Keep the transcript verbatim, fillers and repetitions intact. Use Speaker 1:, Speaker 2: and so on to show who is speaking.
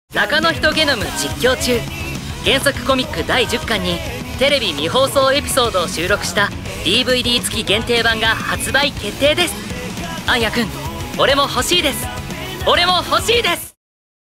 Speaker 1: 中の人ゲノム実況中。原作コミックだいじゅっかんにテレビ未放送エピソードを収録した ディーブイディー 付き限定版が発売決定です。あんやくん、俺も欲しいです。俺も欲しいです。